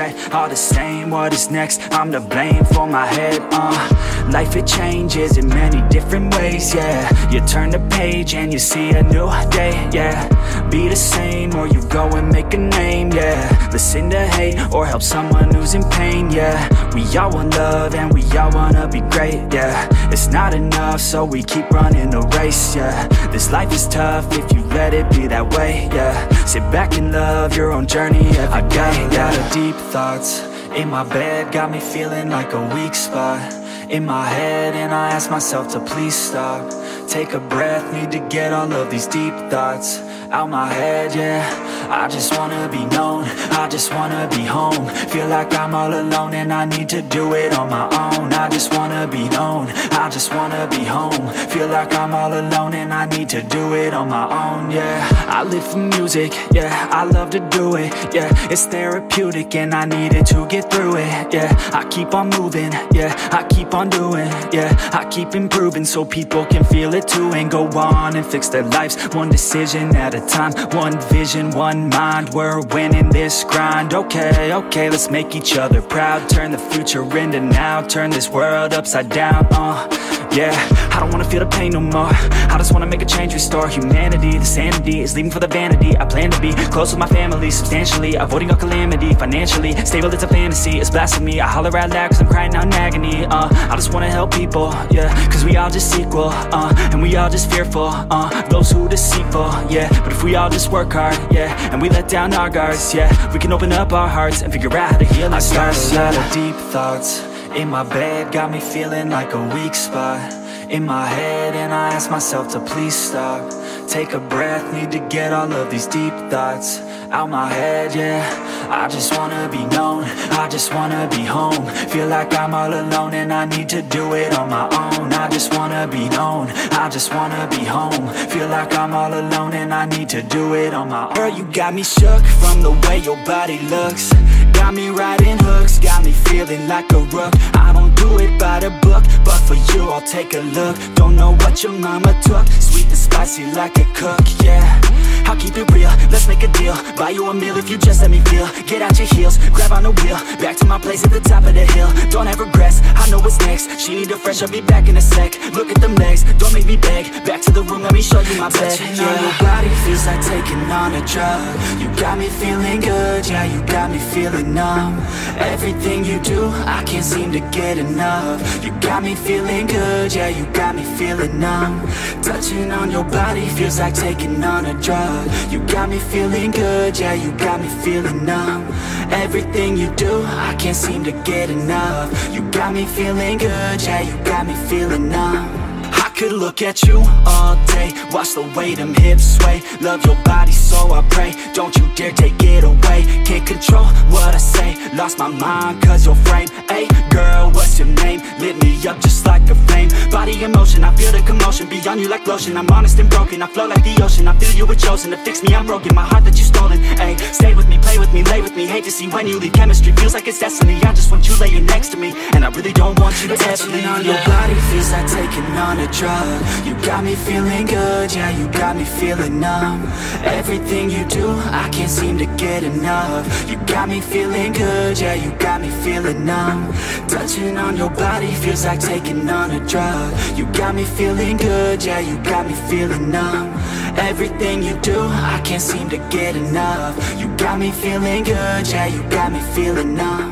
right, all the same. What is next? I'm to blame for my head, Life, it changes in many different ways, yeah. You turn the page and you see a new day, yeah. Be the same or you go and make a name, yeah. Listen to hate or help someone who's in pain, yeah. We all want love and we all wanna be great, yeah. It's not enough, so we keep running the race, yeah. This life is tough if you let it be that way, yeah. Sit back and love your own journey every day. I got a lot of deep thoughts in my bed, got me feeling like a weak spot in my head, and I ask myself to please stop. Take a breath, need to get all of these deep thoughts out my head, yeah. I just wanna be known, I just wanna be home. Feel like I'm all alone and I need to do it on my own. I just wanna be known, I just wanna be home. Feel like I'm all alone and I need to do it on my own, yeah. I live for music, yeah, I love to do it, yeah. It's therapeutic and I needed to get through it, yeah. I keep on moving, yeah, I keep on doing, yeah. I keep improving so people can feel it too, and go on and fix their lives one decision at a time. One vision, one mind, we're winning this grind. Okay, okay, let's make each other proud. Turn the future into now, turn this world upside down, yeah. I don't wanna feel the pain no more, I just wanna make a change, restore humanity. The sanity is leaving for the vanity. I plan to be close with my family, substantially avoiding all calamity. Financially stable, it's a fantasy, it's blasphemy. I holler out loud cause I'm crying out in agony, I just wanna help people, yeah. Cause we all just equal, and we all just fearful, those who deceitful, yeah. But if we all just work hard, yeah, and we let down our guards, yeah, we can open up our hearts and figure out how to heal ourselves. I got a lot of deep thoughts in my bed, got me feeling like a weak spot in my head, and I ask myself to please stop. Take a breath, need to get all of these deep thoughts out my head, yeah. I just wanna be known, I just wanna be home. Feel like I'm all alone and I need to do it on my own. I just wanna be known, I just wanna be home. Feel like I'm all alone and I need to do it on my own. Girl, you got me shook from the way your body looks. Got me riding hooks, got me feeling like a rook. I don't do it by the book, but for you I'll take a look. Don't know what your mama took, sweet and spicy like a cook, yeah. I'll keep it real, let's make a deal. Buy you a meal if you just let me feel. Get out your heels, grab on the wheel. Back to my place at the top of the hill. Don't have regrets, I know what's next. She need a fresh, I'll be back in a sec. Look at them legs, don't make me beg. Back to the room, let me show you my bed. Touching on your body feels like taking on a drug. You got me feeling good, yeah, you got me feeling numb. Everything you do, I can't seem to get enough. You got me feeling good, yeah, you got me feeling numb. Touching on your body feels like taking on a drug. You got me feeling good, yeah, you got me feeling numb. Everything you do, I can't seem to get enough. You got me feeling good, yeah, you got me feeling numb. I could look at you all day, watch the way them hips sway. Love your body so I pray, don't you dare take it away. Can't control what I say, lost my mind cause your frame. Hey girl, what's your name? Lit me up just like a flame. Body in motion, I feel the commotion, beyond you like lotion. I'm honest and broken, I flow like the ocean. I feel you were chosen to fix me, I'm broken. My heart that you stolen, hey. Stay with me, play with me, lay with me. Hate to see when you leave, chemistry feels like it's destiny. I just want you laying next to me, and I really don't want you to ever leave. On your body feels like taking on a drug. You got me feeling good, yeah, you got me feeling numb. Everything you do, I can't seem to get enough. You got me feeling good, yeah, you got me feeling numb. Touching on your body feels like taking on a drug. You got me feeling good, yeah, you got me feeling numb. Everything you do, I can't seem to get enough. You got me feeling good, yeah, you got me feeling numb.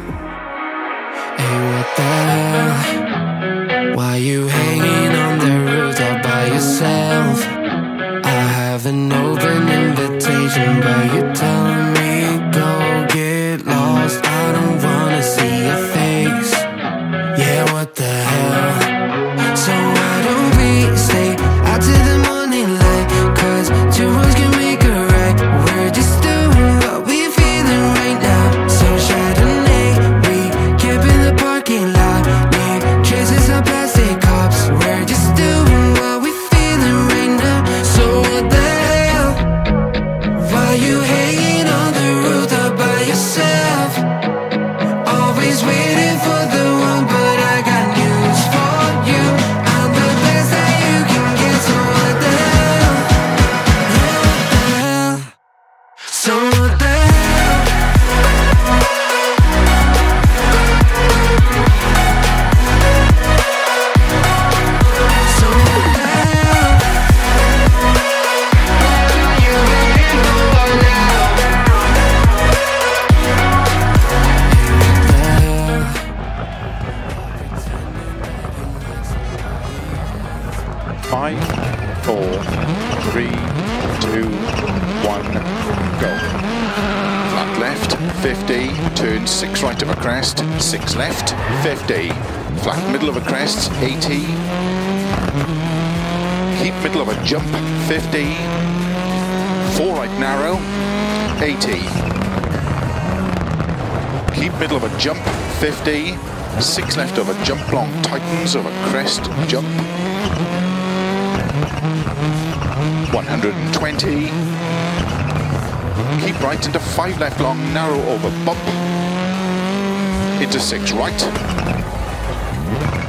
Hey, what the hell? Why you hanging on the roof all by yourself? I have an open invitation, but you're telling me go get lost. I don't wanna see your face. Yeah, what the hell? So why don't we stay out to the morning light? Cause two words can make a right. We're just doing what we're feeling right now. So Chardonnay, we camp in the parking lot. Leave traces of plastic cups. We're just doing what we're feeling right now. So what the hell? Why you hanging on left, 50, turn 6 right of a crest, 6 left, 50, flat middle of a crest, 80, keep middle of a jump, 50, 4 right narrow, 80, keep middle of a jump, 50, 6 left of a jump long, tightens of a crest, jump, 120, keep right into 5 left long, narrow over bump, into 6 right,